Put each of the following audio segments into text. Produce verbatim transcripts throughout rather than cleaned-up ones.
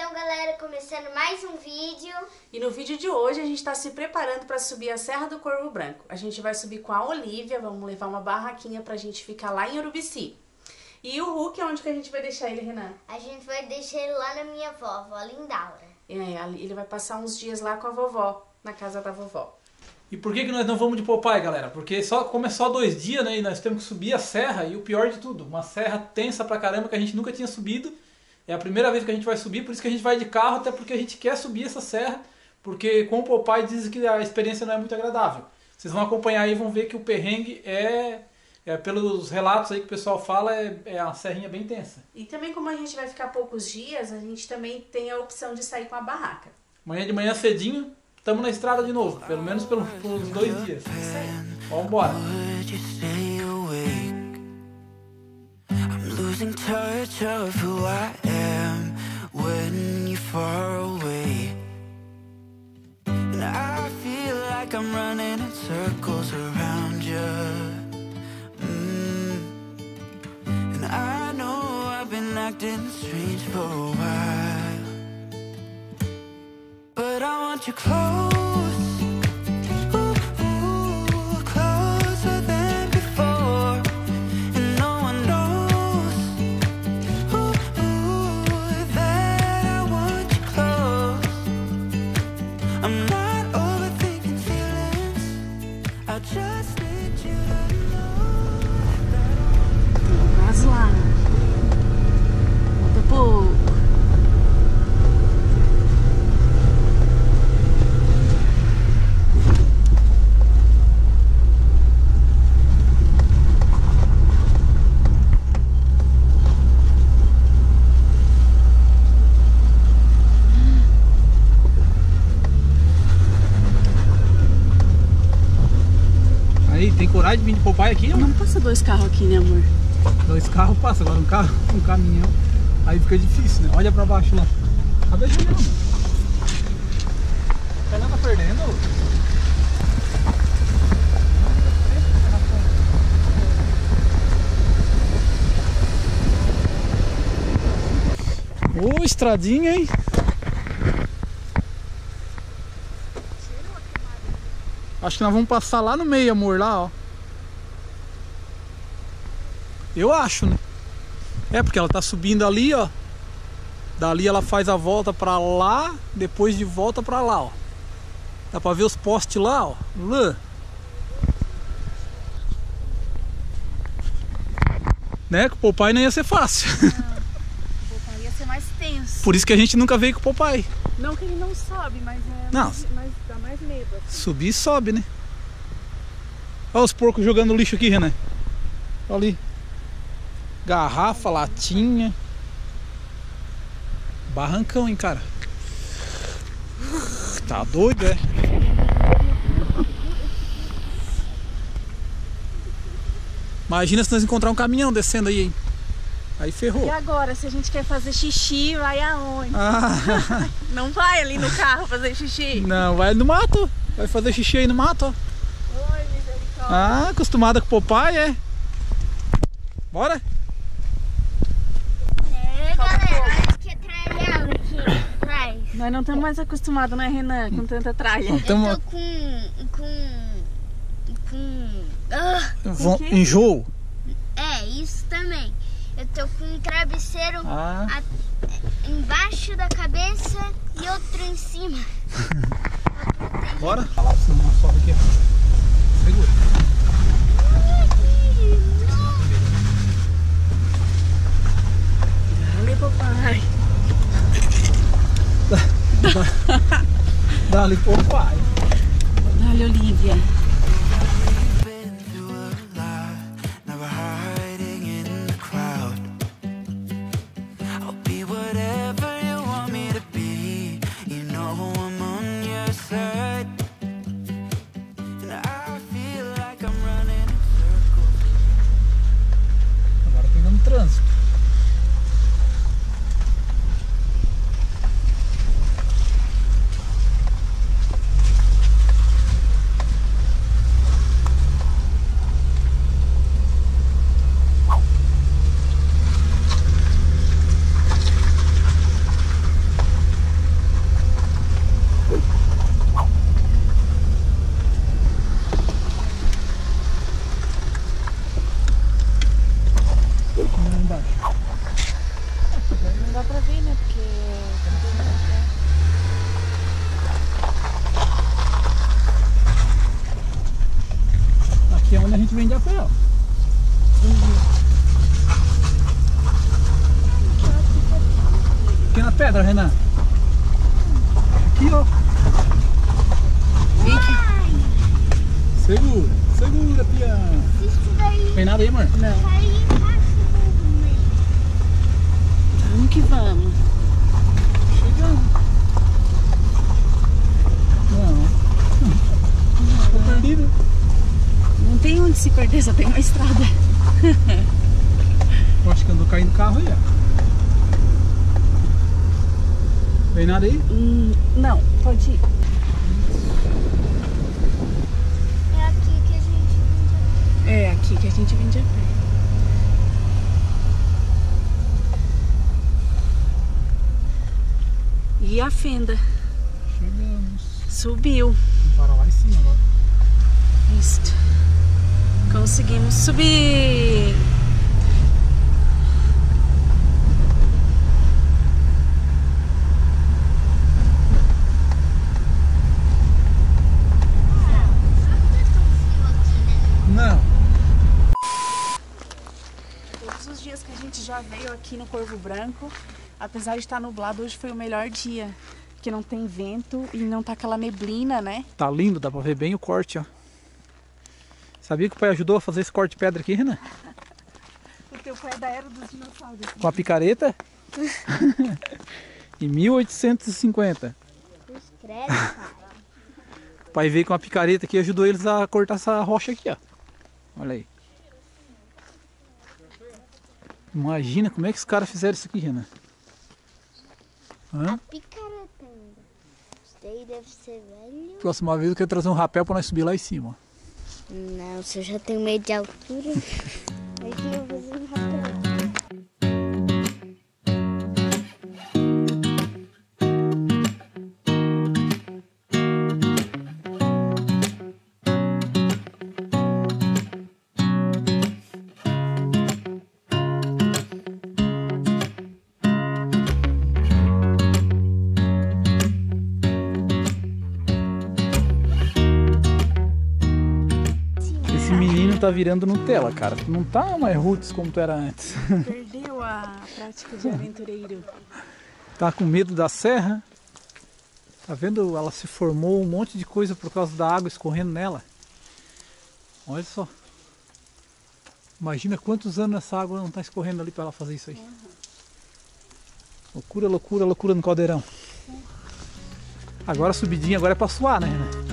Então, galera, começando mais um vídeo. E no vídeo de hoje a gente está se preparando para subir a Serra do Corvo Branco. A gente vai subir com a Olivia, vamos levar uma barraquinha pra gente ficar lá em Urubici. E o Hulk, onde que a gente vai deixar ele, Renan? A gente vai deixar ele lá na minha avó, avó Lindaura. É, ele vai passar uns dias lá com a vovó, na casa da vovó. E por que que nós não vamos de Popeye, galera? Porque só, como é só dois dias, né, e nós temos que subir a serra, e o pior de tudo, uma serra tensa pra caramba que a gente nunca tinha subido. É a primeira vez que a gente vai subir, por isso que a gente vai de carro, até porque a gente quer subir essa serra, porque com o Popeye dizem que a experiência não é muito agradável. Vocês vão acompanhar aí e vão ver que o perrengue é, é pelos relatos aí que o pessoal fala, é, é uma serrinha bem tensa. E também como a gente vai ficar poucos dias, a gente também tem a opção de sair com a barraca. Amanhã de manhã cedinho, estamos na estrada de novo, pelo menos pelos, pelos dois dias. Isso aí. Vamos embora. Losing touch of who I am when you're far away. And I feel like I'm running in circles around you. mm. And I know I've been acting strange for a while, but I want you close. Quase lá. Falta pouco. Aí, tem coragem de vir de Popeye aqui? Não passa dois carros aqui, né, amor? Dois carros passa, agora um carro, um caminhão. Aí fica difícil, né? Olha pra baixo lá. Cadê a Juliana? Ela tá perdendo? Ô, oh, estradinha, hein? Acho que nós vamos passar lá no meio, amor, lá, ó. Eu acho, né? É, porque ela tá subindo ali, ó. Dali ela faz a volta pra lá, depois de volta pra lá, ó. Dá pra ver os postes lá, ó. Lá. Né? Com o Popeye não ia ser fácil. Não, o Popeye ia ser mais tenso. Por isso que a gente nunca veio com o Popeye. Não que ele não sobe, mas é Não. mais, mais, dá mais medo. Assim. Subir e sobe, né? Olha os porcos jogando lixo aqui, Renan. Olha ali. Garrafa, latinha. Barrancão, hein, cara. Tá doido, é? Imagina se nós encontrar um caminhão descendo aí, hein? Aí ferrou. E agora, se a gente quer fazer xixi, vai aonde? Ah. Não vai ali no carro fazer xixi? Não, vai no mato. Vai fazer xixi aí no mato, ó. Oi, misericórdia. Ah, acostumada com o Popeye, é? Bora? É, galera, acho que é tralhão aqui atrás. Nós não estamos mais acostumados, né, Renan, com tanta tralha. Eu Tamo... tô com... com... com... Ah, Vão... quê? Enjoo? é, isso também. Eu tô com um travesseiro Ah. a... embaixo da cabeça e outro em cima. Bora? Olha lá, senão sobe aqui. Segura. Dale, papai. Dá-lhe Popeye. Dale, Olivia. Been through a lot, never hiding in the crowd. I'll be whatever you want me to be. You know I'm on your side. And I feel like I'm running in circles. Agora pegando trânsito. gente vem de a pé, ó. Aqui na pedra, Renan. Aqui, ó. Ai, Segura, segura, pião. isso daí. Tem nada aí, amor? Não. Cai embaixo do meio. Vamos que vamos. Chegando. Não. Tô perdido. Não tem onde se perder, só tem uma estrada. Eu acho que andou caindo o carro aí, ó. Tem nada aí? Hum, não, pode ir. É aqui que a gente vem. É aqui que a gente vem de a pé. E a fenda Chegamos. subiu. Vamos parar lá em cima agora. Isto. Conseguimos subir. Não. Todos os dias que a gente já veio aqui no Corvo Branco, apesar de estar nublado, hoje foi o melhor dia. Porque não tem vento e não tá aquela neblina, né? Tá lindo, dá pra ver bem o corte, ó. Sabia que o pai ajudou a fazer esse corte de pedra aqui, Renan? O teu pai é da era dos dinossauros. Com a picareta? Em mil oitocentos e cinquenta. Credo, pai. O pai veio com a picareta aqui e ajudou eles a cortar essa rocha aqui, ó. Olha aí. Imagina como é que os caras fizeram isso aqui, Renan. Hã? Picareta ainda. Isso daí deve ser velho. Próxima vez eu quero trazer um rapel pra nós subir lá em cima. Não, se eu já tenho medo de altura. Aí eu vou fazer um rapel. Esse menino tá virando Nutella, cara. Tu não tá mais roots como tu era antes. Perdeu a prática de aventureiro. Tá com medo da serra. Tá vendo? Ela se formou um monte de coisa por causa da água escorrendo nela. Olha só. Imagina quantos anos essa água não tá escorrendo ali pra ela fazer isso aí. Loucura, loucura, loucura no caldeirão. Agora a subidinha agora é pra suar, né, Renan?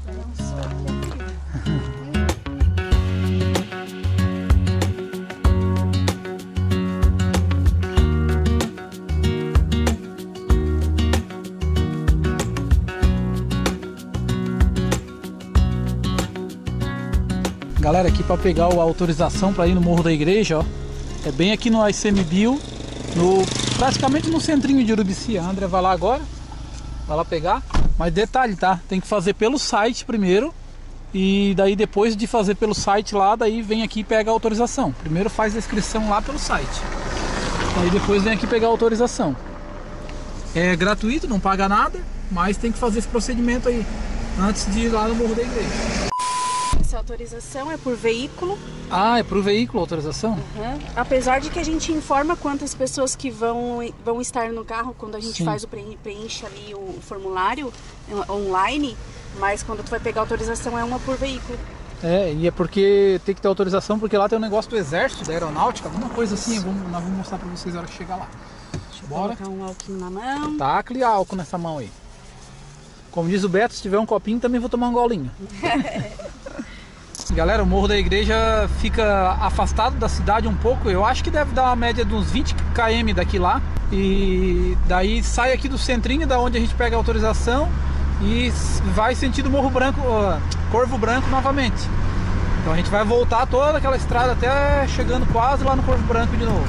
Galera, aqui para pegar a autorização para ir no Morro da Igreja, ó, é bem aqui no ICMBio, no, praticamente no centrinho de Urubici. A André vai lá agora, vai lá pegar. Mas detalhe, tá? Tem que fazer pelo site primeiro e daí depois de fazer pelo site lá, daí vem aqui e pega a autorização. Primeiro faz a inscrição lá pelo site, aí depois vem aqui pegar a autorização. É gratuito, não paga nada, mas tem que fazer esse procedimento aí antes de ir lá no Morro da Igreja. Essa autorização é por veículo. Ah, é pro veículo a autorização? Uhum. Apesar de que a gente informa quantas pessoas que vão, vão estar no carro quando a gente Sim. faz o preen- preenche ali o formulário online, mas quando tu vai pegar a autorização é uma por veículo. É, e é porque tem que ter autorização, porque lá tem um negócio do exército, da aeronáutica, alguma coisa assim. Vamos, nós vamos mostrar pra vocês na hora que chegar lá. Bora. Colocar um álcool na mão. Tacle álcool nessa mão aí. Como diz o Beto, se tiver um copinho também vou tomar um golinho. Galera, o Morro da Igreja fica afastado da cidade um pouco. Eu acho que deve dar uma média de uns vinte quilômetros daqui lá. E daí sai aqui do centrinho, da onde a gente pega a autorização, e vai sentido Morro Branco, uh, Corvo Branco novamente. Então a gente vai voltar toda aquela estrada até chegando quase lá no Corvo Branco de novo.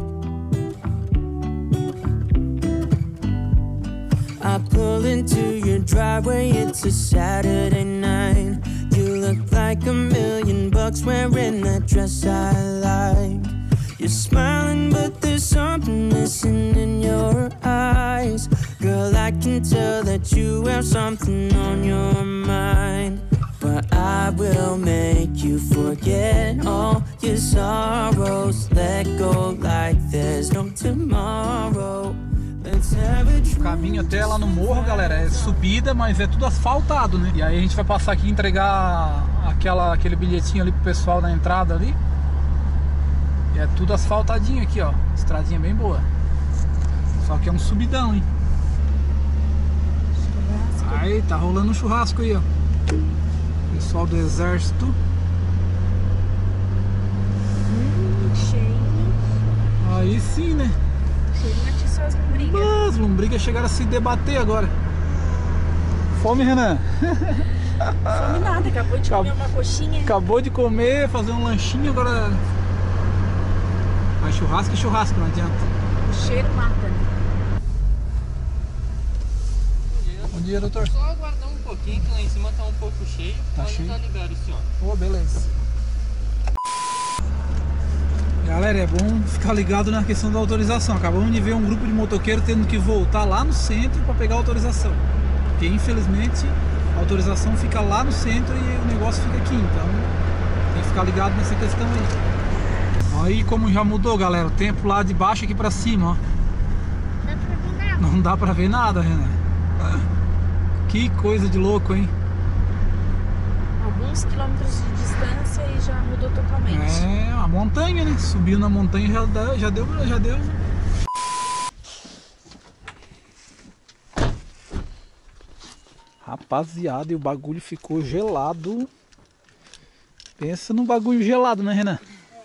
I pull into your driveway, it's a Saturday night. You look like a million bucks wearing that dress I like. You're smiling, but there's something missing in your eyes. Girl, I can tell that you have something on your mind. But I I will make you forget all your sorrows. Let go like there's no tomorrow. Let's have a O caminho até lá no morro, galera, é subida, mas é tudo asfaltado, né? E aí a gente vai passar aqui e entregar aquela, aquele bilhetinho ali pro pessoal na entrada ali. E é tudo asfaltadinho aqui, ó. Estradinha bem boa. Só que é um subidão, hein? Aí, tá rolando um churrasco aí, ó. Pessoal do exército. Hum, cheio. Aí sim, né? Cheio de atiçou as lombrigas. As lombrigas chegaram a se debater agora. Fome, Renan? Fome nada, acabou de comer uma coxinha. Acabou de comer, fazer um lanchinho, agora... Mas churrasco e churrasco, não adianta. O cheiro mata, né? Bom dia, doutor. Só aguardar um pouquinho que lá em cima tá um pouco cheio. Tá Pode cheio? tá ligado, senhor. Pô, beleza. Galera, é bom ficar ligado na questão da autorização. Acabamos de ver um grupo de motoqueiros tendo que voltar lá no centro para pegar a autorização. Porque infelizmente a autorização fica lá no centro e o negócio fica aqui. Então tem que ficar ligado nessa questão aí. Aí como já mudou, galera, o tempo lá de baixo aqui para cima, ó. Dá pra ver nada. Não dá pra ver nada, Renan. Que coisa de louco, hein? Alguns quilômetros de distância e já mudou totalmente. É, a montanha, né? Subiu na montanha já, dá, já deu, já deu. Rapaziada, e o bagulho ficou gelado. Pensa no bagulho gelado, né, Renan?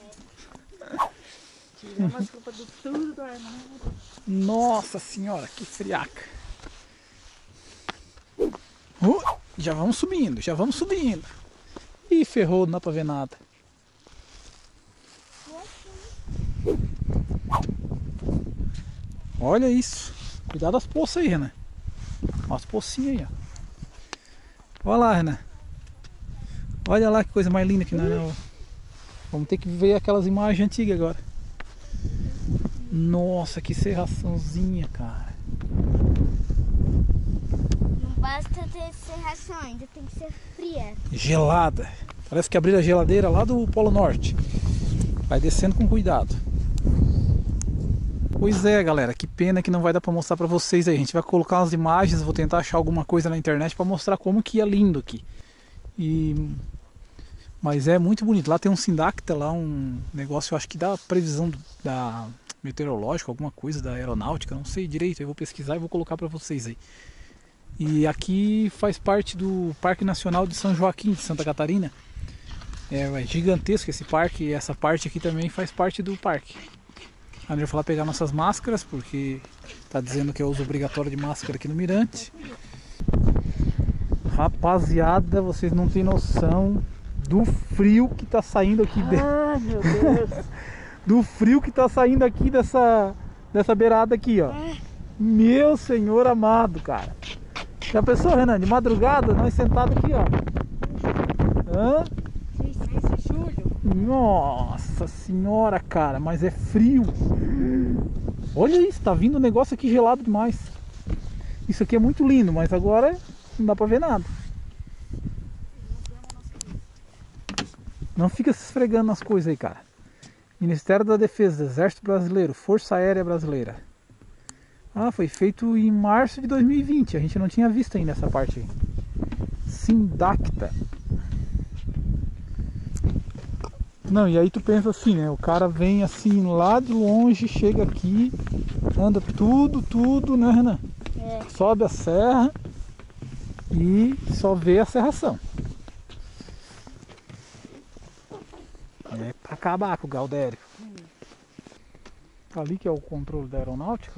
Tiramos as roupas do tudo do armário. Nossa senhora, que friaca. Uh, já vamos subindo, já vamos subindo. Ih, ferrou, não dá pra ver nada. Olha isso. Cuidado das poças aí, Renan. Olha as pocinhas aí, ó. Olha lá, Renan. Olha lá que coisa mais linda que nós. Vamos ter que ver aquelas imagens antigas agora. Nossa, que serraçãozinha, cara. Não basta ter serração, ainda tem que ser fria. Gelada. Parece que abriram a geladeira lá do Polo Norte. Vai descendo com cuidado. Pois é, galera, que pena que não vai dar pra mostrar pra vocês aí. A gente vai colocar umas imagens, vou tentar achar alguma coisa na internet pra mostrar como que é lindo aqui. E... Mas é muito bonito. Lá tem um Sindacta, lá um negócio, eu acho que dá previsão do, da meteorológica, alguma coisa da aeronáutica, não sei direito. Eu vou pesquisar e vou colocar pra vocês aí. E aqui faz parte do Parque Nacional de São Joaquim, de Santa Catarina. É, é gigantesco esse parque e essa parte aqui também faz parte do parque. A gente vai lá pegar nossas máscaras, porque tá dizendo que é uso obrigatório de máscara aqui no Mirante. Rapaziada, vocês não têm noção do frio que tá saindo aqui dentro. Ah, meu Deus. Do frio que tá saindo aqui dessa, dessa beirada aqui, ó. Meu Senhor amado, cara. Já pensou, Renan? De madrugada, nós sentados aqui, ó. Hã? Nossa senhora, cara, mas é frio. Olha isso, tá vindo um negócio aqui gelado demais. Isso aqui é muito lindo, mas agora não dá pra ver nada. Não fica se esfregando nas coisas aí, cara. Ministério da Defesa, Exército Brasileiro, Força Aérea Brasileira. Ah, foi feito em março de dois mil e vinte. A gente não tinha visto ainda essa parte aí. Sindacta. Não, e aí tu pensa assim, né? O cara vem assim lá de longe, chega aqui, anda tudo, tudo, né, Renan? É. Sobe a serra e só vê a serração. É pra acabar com o Galdério. Ali que é o controle da aeronáutica.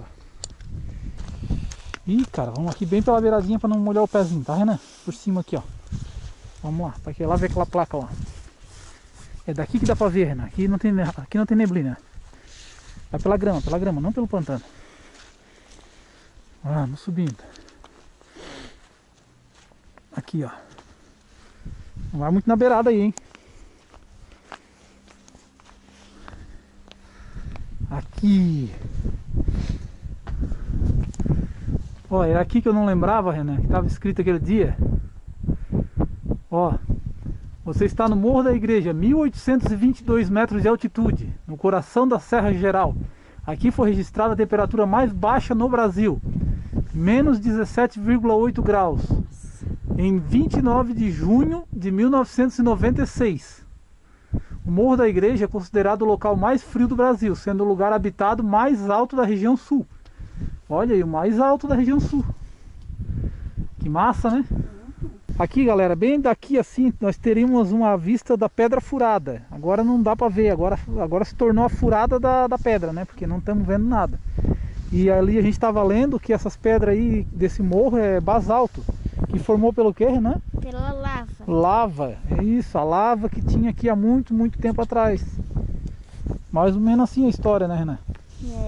Ih, cara, vamos aqui bem pela beiradinha pra não molhar o pezinho, tá, Renan? Por cima aqui, ó. Vamos lá, pra que lá ver aquela placa lá. É daqui que dá pra ver, Renan. Aqui não tem, aqui não tem neblina. Vai pela grama, pela grama, não pelo pantano. Vamos subindo. Aqui, ó. Não vai muito na beirada aí, hein? Aqui. Ó, era aqui que eu não lembrava, Renan, que tava escrito aquele dia. Ó, Você está no Morro da Igreja, mil oitocentos e vinte e dois metros de altitude, no coração da Serra Geral. Aqui foi registrada a temperatura mais baixa no Brasil, menos dezessete vírgula oito graus, em vinte e nove de junho de mil novecentos e noventa e seis. O Morro da Igreja é considerado o local mais frio do Brasil, sendo o lugar habitado mais alto da região sul. Olha aí, o mais alto da região sul. Que massa, né? Aqui, galera, bem daqui assim, nós teríamos uma vista da Pedra Furada. Agora não dá pra ver, agora, agora se tornou a furada da, da pedra, né? Porque não estamos vendo nada. E ali a gente estava lendo que essas pedras aí desse morro é basalto. Que formou pelo quê, Renan? Pela lava. Lava, é isso, a lava que tinha aqui há muito, muito tempo atrás. Mais ou menos assim a história, né, Renan? É.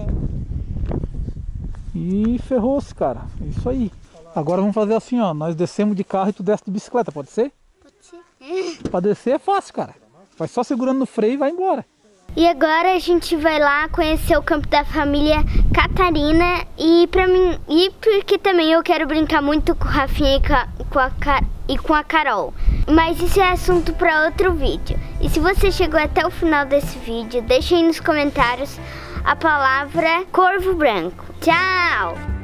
E ferrou-se, cara, é isso aí. Agora vamos fazer assim, ó, nós descemos de carro e tu desce de bicicleta, pode ser? Pode ser. Pra descer é fácil, cara. Vai só segurando no freio e vai embora. E agora a gente vai lá conhecer o campo da família Catarina e para mim e porque também eu quero brincar muito com o Rafinha e com a, com a, e com a Carol. Mas isso é assunto para outro vídeo. E se você chegou até o final desse vídeo, deixa aí nos comentários a palavra Corvo Branco. Tchau!